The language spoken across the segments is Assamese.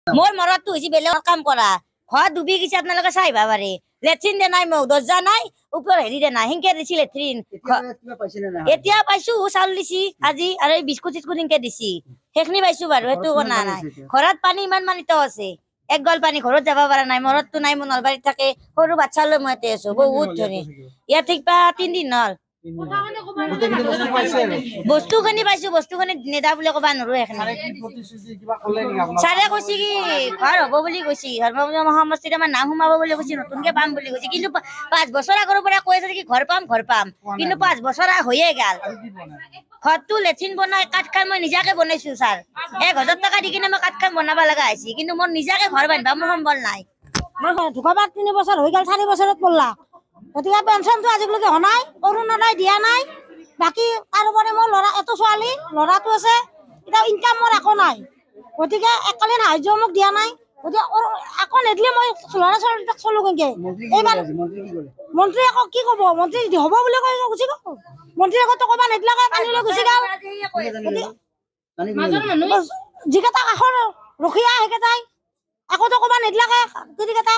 মোর মরত তো হইছি বেলেগর কাম করা ঘর ডুবি গেছে আপনারা চাইবা পারে লেট্রিন দে নাই মোক দরজা নাই উপর হেরি দে নাই হিংকে দিছি লেট্রিন এতিয়া পাইছো চাউল দিছি আজি আৰু এই বিস্কুট চিস্কুট হিংকে দিছি সেইখিনি পাইছো বাৰু সেইটো কোনা নাই ঘৰত পানী ইমান মানিতো আছে এক গল পানী ঘৰত যাব পাৰা নাই মৰতটো নাই মোৰ নলবাৰীত থাকে সৰু বাচ্চা লৈ মই আছো বহুত ধনী ইয়া ঠিক পা 3 দিন হল বস্তু খিনি পাইছো বস্তু খিনি নেদা বুলি কবা নৰো এখানে সারে কৈছি কি ঘর হব বুলি কৈছি ধর্ম মহামস্তিত আমার নাম সোমাব বুলি কৈছি নতুনকে পাম বুলি কৈছি কিন্তু 5 বছর আগৰ পৰা কৈ আছে কি ঘর পাম কিন্তু 5 বছর হয়ে গেল ঘরটো লেট্রিন বনাই কাঠখান মই নিজাকে বনাইছো স্যার 1000 টাকা দি কিনে মই কাঠখান বনাবা লাগা আইছি কিন্তু মোৰ নিজাকে ঘর বানবা মোৰ সম্বল নাই মই ঢুকাবাৰ 3 বছৰ হৈ গেল 4 বছৰত পড়লা গতিকে পেনশনটো আজিলৈকে হনাই অৰুণোদয় দিয়া নাই বাকি তারপরে মোৰ লৰা এত ছোৱালী লৰাটো আছে এটা ইনকাম মোৰ একো নাই গতিকে এককালীন সাহায্য মোক দিয়া নাই গতিকে আকৌ নেদিলে মই লৰা ছোৱালীক চলো কেনেকে এইবাৰ মন্ত্ৰী আকৌ কি কব মন্ত্ৰী হ'ব বুলি কৈ গুচি গ'ল মন্ত্ৰী আকৌ কবা নেদিলাকে পানীলৈ গুচি গ'ল যিকেইটা কাষৰ ৰখীয়া সেইকেইটাই আকৌ তো কবা নেদিলাকে কেইটা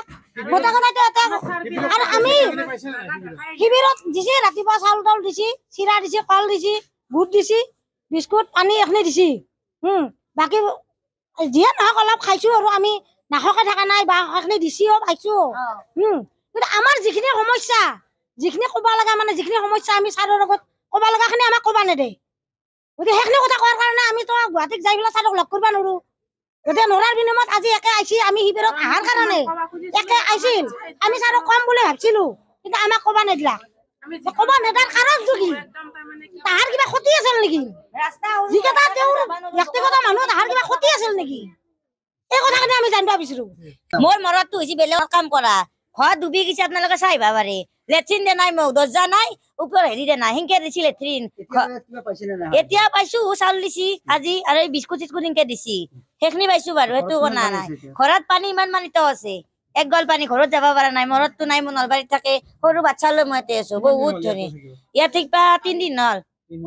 আৰু আমি শিবিৰত দিছি ৰাতিপুৱা চাউল তাউল দিছি চিৰা দিছি কল দিছি বুট দিছি বিস্কুট পানী এখনি দিছি বাকি যিয়ে নহওক অলপ খাইছো আৰু আমি নাখকে থকা নাই বা এখনি দিছিও পাইছো কিন্তু আমাৰ যিখিনি সমস্যা যিখিনি কবা লগা মানে যিখিনি সমস্যা আমি ছাৰৰ লগত কবা লগাখিনি আমাক কবা নেদে গতিকে সেইখিনি কথা কোৱাৰ কাৰণে আমি তো গুৱাহাটীত যাই পেলাই ছাৰক লগ কৰিব নোৱাৰো গতিকে নৰাৰ বিনিময়ত আজি একে আইছি আমি শিবিৰত আহাৰ কাৰণে একে আইছিল আমি ছাৰক কম বুলি ভাবছিলো কিন্তু আমাক কবা নেদিলা কবা নেদাৰ কাৰণটো কি তাহাৰ কিবা ক্ষতি আছিল নেকি যিকেইটা তেওঁৰ ব্যক্তিগত মানুহ তাহাৰ কিবা ক্ষতি আছিল নেকি এই কথাখিনি আমি জানিব বিচাৰো মোৰ মৰতটো হৈছে বেলেগৰ কাম কৰা ঘৰ ডুবি গেছে আপোনালোকে চাইবা পারে লেট্রিন দে নাই মোক দরজা নাই উপর হেরি দে নাই হিংকে দিছি লেট্রিন এতিয়া পাইছো চাউল দিছি আজি আৰু এই বিস্কুট চিস্কুট হিংকে দিছি সেইখিনি পাইছো বাৰু সেইটো কোনা নাই ঘৰত পানী ইমান মানিতো আছে এক গল পানী ঘৰত যাব পাৰা নাই মৰতটো নাই মোৰ নলবাৰীত থাকে সৰু বাচ্চা লৈ মই আছো বহুত ধনী ইয়া ঠিক পা 3 দিন হল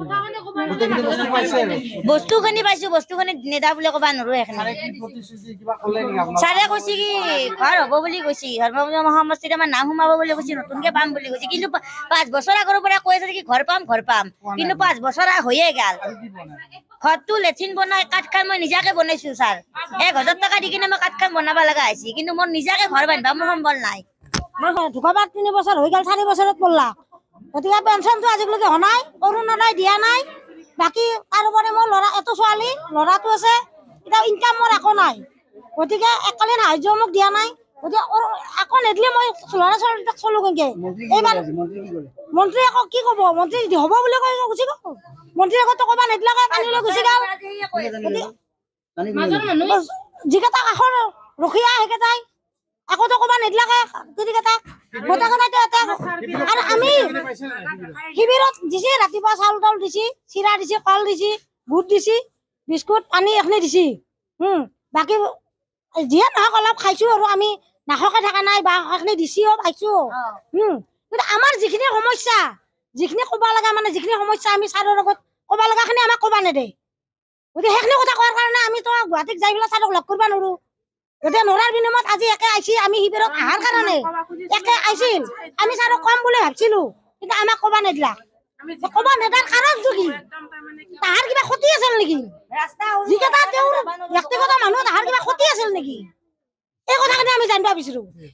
বস্তু খিনি পাইছো বস্তু খিনি নেদা বুলি কবা নৰো এখানে সারে কৈছি কি ঘর হব বুলি কৈছি ধর্ম মহামস্তিত আমার নাম সোমাব বুলি কৈছি নতুনকে পাম বুলি কৈছি কিন্তু 5 বছর আগৰ পৰা কৈ আছে কি ঘর পাম কিন্তু 5 বছর হয়ে গেল ঘরটো লেট্রিন বনাই কাঠখান মই নিজাকে বনাইছো স্যার 1000 টাকা দি কিনে মই কাঠখান বনাবা লাগা আইছি কিন্তু মোৰ নিজাকে ঘর বানবা মোৰ সম্বল নাই মই ঢুকাবাৰ 3 বছৰ হৈ গেল 4 বছৰত পড়লা গতিকে পেনশনটো আজিলৈকে হনাই অৰুণোদয় দিয়া নাই বাকি তারপরে মোৰ লৰা এত ছোৱালী লৰাটো আছে এটা ইনকাম মোৰ একো নাই গতিকে এককালীন সাহায্য মোক দিয়া নাই গতিকে আকৌ নেদিলে মই লৰা ছোৱালীক চলো কেনেকে এইবাৰ মন্ত্ৰী আকৌ কি কব মন্ত্ৰী হ'ব বুলি কৈ গুচি গ'ল মন্ত্ৰী আকৌ কবা নেদিলাকে পানীলৈ গুচি গ'ল যিকেইটা কাষৰ ৰখীয়া সেইকেইটাই আকৌ তো কবা নেদিলাকে কেইটা আৰু আমি শিবিৰত দিছি ৰাতিপুৱা চাউল তাউল দিছি চিৰা দিছি কল দিছি বুট দিছি বিস্কুট পানী এখনি দিছি বাকি যিয়ে নহওক অলপ খাইছো আৰু আমি নাখকে থকা নাই বা এখনি দিছিও পাইছো কিন্তু আমাৰ যিখিনি সমস্যা যিখিনি কবা লগা মানে যিখিনি সমস্যা আমি ছাৰৰ লগত কবা লগাখিনি আমাক কবা নেদে গতিকে সেইখিনি কথা কোৱাৰ কাৰণে আমি তো গুৱাহাটীত যাই পেলাই ছাৰক লগ কৰিব নোৱাৰো গতিকে নৰাৰ বিনিময়ত আজি একে আইছি আমি শিবিৰত আহাৰ কাৰণে একে আইছিল আমি ছাৰক কম বুলি ভাবছিলো কিন্তু আমাক কবা নেদিলা কবা নেদাৰ কাৰণটো কি তাহাৰ কিবা ক্ষতি আছিল নেকি যিকেইটা তেওঁৰ ব্যক্তিগত মানুহ তাহাৰ কিবা ক্ষতি আছিল নেকি এই কথাখিনি আমি জানিব বিচাৰো